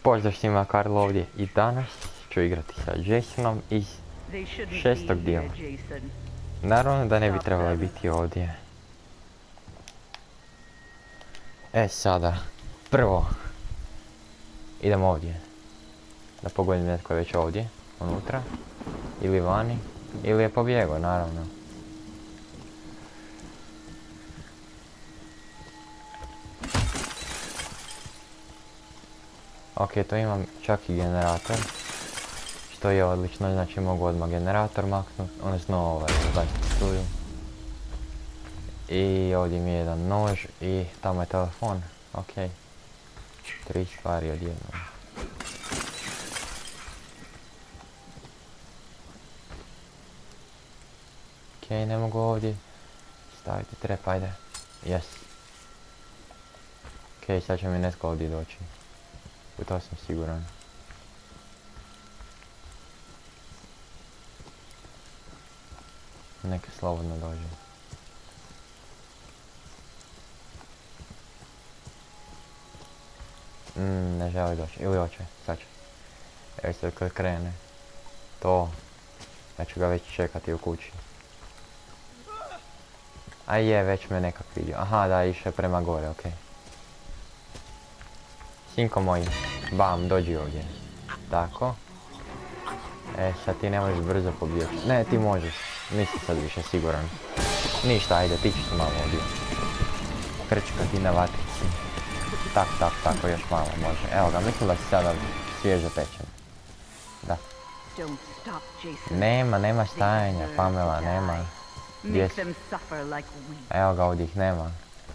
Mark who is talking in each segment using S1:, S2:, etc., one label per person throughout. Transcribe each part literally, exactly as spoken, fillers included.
S1: Pozdrav svima, Karlo ovdje i danas ću igrati sa Jasonom iz šestog dijela. Naravno da ne bi trebalo biti ovdje. E sada, prvo, idem ovdje. Da pogodim netko je već ovdje, unutra, ili vani, ili je pobjegao, naravno. Ok, to imam čak i generator, što je odlično, znači mogu odmah generator maknuti, odnosno ovaj, baciti struju. I ovdje mi je jedan nož i tamo je telefon, ok. Tri stvari odjednom. Ok, ne mogu ovdje staviti trep, ajde. Yes. Ok, sad će mi netko ovdje doći. U to sam siguran. Neka slobodno dođe. Mm, ne želi doći. Ili hoće. Sad će. Evo se kad krene. To. Ja ću ga već čekati u kući. A je, već me nekak vidio. Aha, da, išao je prema gore, okej. Okay. Sinko moj, bam, dođi ovdje. Tako. E, sad ti ne možeš brzo pobjeći. Ne, ti možeš. Nisam sad više siguran. Ništa, ajde, ti ćeš se malo ovdje. Krčka ti na vatrici. Tak, tak, tako, još malo može. Evo ga, mislim da si sada svježe pečen. Da. Nema, nema stajanja, Pamela, nema. Gdje si? Evo ga, ovdje ih nema.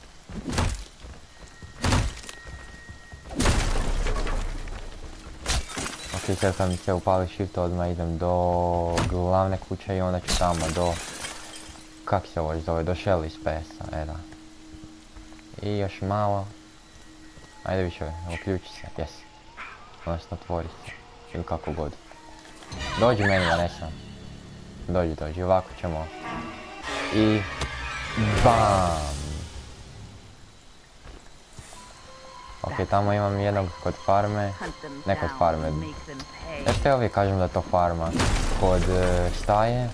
S1: Ok, sad kad mi se upali shift, odmah idem do glavne kuće i onda ću tamo do... Kak se ovo zove? Do Shelly Space-a, e da. I još malo. Ajde više, uključi se, jes. Odnosno otvori se. Ili kako god. Dođi meni, Vanessa. Dođi, dođi, ovako ćemo. I... BAM! Ok, tamo imam jednog kod farme, ne kod farme, nešto ja uvijek kažem da je to farma, kod uh, staje.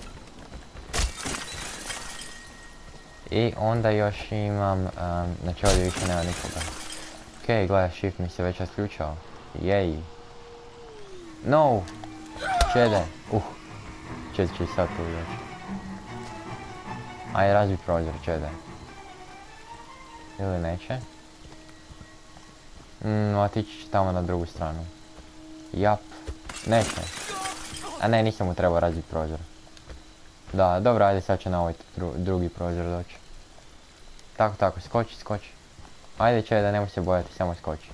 S1: I onda još imam, um, znači ovdje više nema nikoga. Ok, gledaj, shift mi se već otključao, jej. No! Čede, uh, čede će i sad tu još. Ajde, razbi prozor, čede. Ili neće? Mm, otići ću tamo na drugu stranu. Jap. Neće. A ne, nisam mu trebao razbiti prozor. Da, dobro, ajde sad će na ovaj dru drugi prozor doći. Tako, tako, skoči, skoči. Ajde će da nemoj se bojati, samo skoči.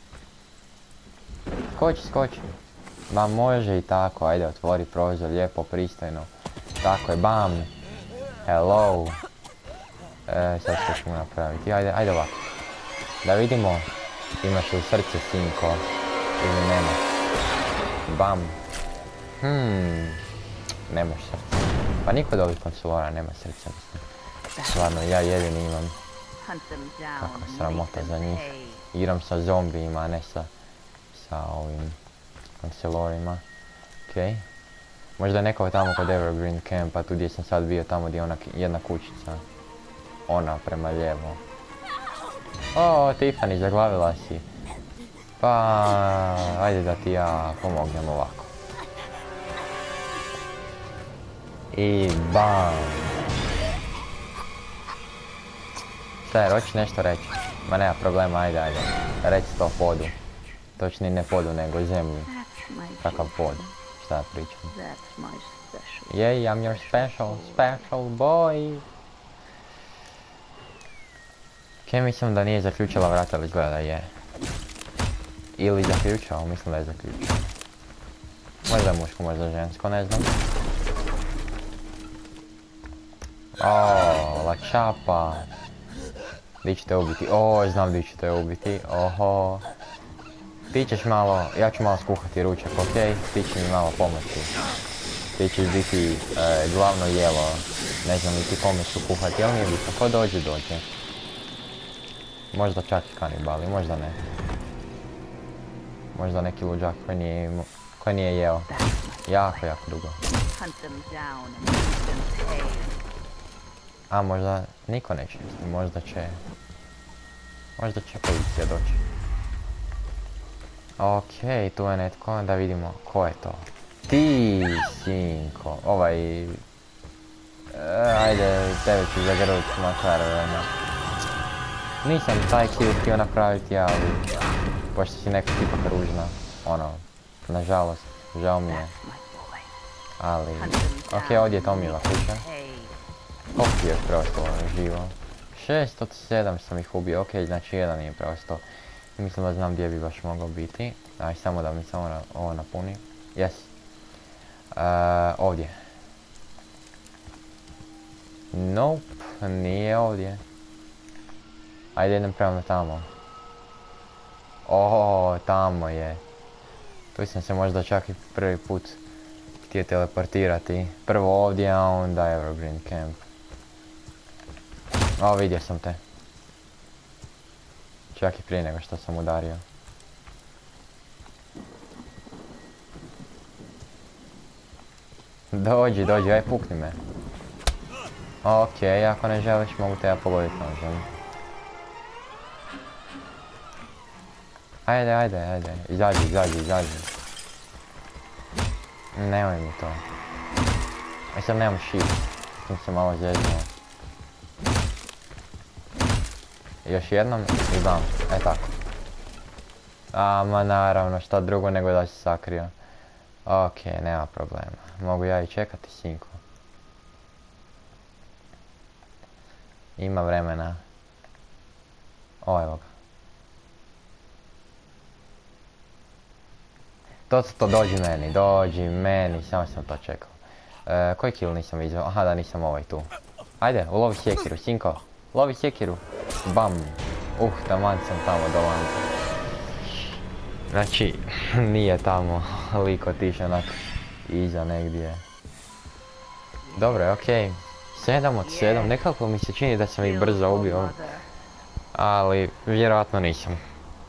S1: Skoči, skoči. Ma može i tako, ajde otvori prozor, lijepo, pristojno. Tako je, bam. Hello. E, sad što ćemo napraviti, ajde, ajde ovako. Da vidimo. Imaš li srce, sinko? Ili nema? Bam. Hmm. Nemaš srce. Pa niko od ovih konsolora nema srca, mislim. Stvarno, ja jedini imam. Kakva sramota za njih. Igram sa zombijima, a ne sa... sa ovim... konsolorima. Okej. Možda je neko tamo kod Evergreen Campa, tu gdje sam sad bio, tamo gdje je ona jedna kućica. Ona prema lijevo. O, Tiffany, zaglavila si. Pa, ajde da ti ja pomognem ovako. I bam. Šta je, hoćeš nešto reći? Ma nema problema, ajde, ajde. Reci to podu. Točnije ne podu, nego zemlji. Kakav pod? Šta ja pričam? Yay, I'm your special, special boy. Ok, mislim da nije zaključila vrata, ali izgleda da je. Ili zaključao, mislim da je zaključao. Možda je muško, možda žensko, ne znam. Oooo, lačapa. Di ćete ubiti? O, znam di ćete ubiti. Oho. Ti ćeš malo, ja ću malo skuhati ručak, ok? Ti će mi malo pomoći. Ti ćeš biti e, glavno jelo. Ne znam li ti kome ću kuhati, ali nije bitno. Ko dođe, dođe. Možda čak i kanibali, možda ne. Možda neki luđak koji nije, imao- koji nije jeo. Jako, jako dugo.
S2: Hunt them down and make them pay.
S1: A možda niko neće, možda će... Možda će policija doći. Okej, tu je netko, da vidimo ko je to. Ti, sinko, ovaj... E, ajde, tebe ću zagrlit makar, ono. Nisam taj kill htio napraviti, ali... Pošto si neka tipa ružna, ono, nažalost, žao mi je.
S2: My boy.
S1: Ali...
S2: Hunt them down
S1: Okej, ovdje je
S2: and
S1: Tomijeva
S2: make them
S1: kuća.
S2: pay.
S1: Koliko je još preostalo živo? šest od sedam sam ih ubio, okej, znači jedan je preostao. Mislim da znam gdje bi baš mogao biti. Aj, samo da mi samo na, ovo napuni. Yes. E, ovdje. Nope, nije ovdje. Ajde, idem prema tamo. O, tamo je. Tu sam se možda čak i prvi put htio teleportirati. Prvo ovdje, a onda Evergreen Camp. O, vidio sam te. Čak i prije nego što sam udario. Dođi, dođi, aj pukni me. Okej, ako ne želiš mogu te ja pogoditi nožem. Ajde, ajde, ajde, izađi, izađi, izađi. Nemoj mi to. Aj sad nemam shift, sam se malo zježnio. Još jednom i bam, e tako. A, ma naravno, šta drugo nego da se sakrio. Okej, nema problema. Mogu ja i čekati, sinko. Ima vremena. O, evo ga. To to dođi meni, dođi meni, samo sam to čekao. E, koji kill nisam vidio? Aha, da nisam ovaj tu. Ajde, ulovi sjekiru, sinko. Lovi sjekiru. Bam. Uh, taman sam tamo dolan. Znači, nije tamo lik otišao onak iza negdje. Dobro je, okej. sedam od sedam, nekako mi se čini da sam ih brzo ubio. Ali, vjerojatno nisam.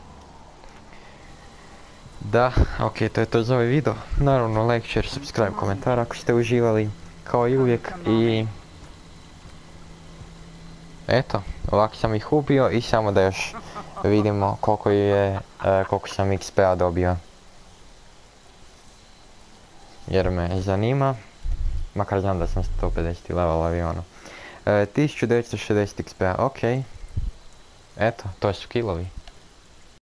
S1: Da, okej, to je to za ovaj video. Naravno, like, share, subscribe, komentar ako ste uživali, kao i uvijek. I... Eto, ovako sam ih ubio i samo da još vidimo koliko je, e, koliko sam X P-a dobio. Jer me zanima, makar znam da sam sto pedeset level avionu. E, tisuću devetsto šezdeset X P-a, okej. Eto, to su killovi.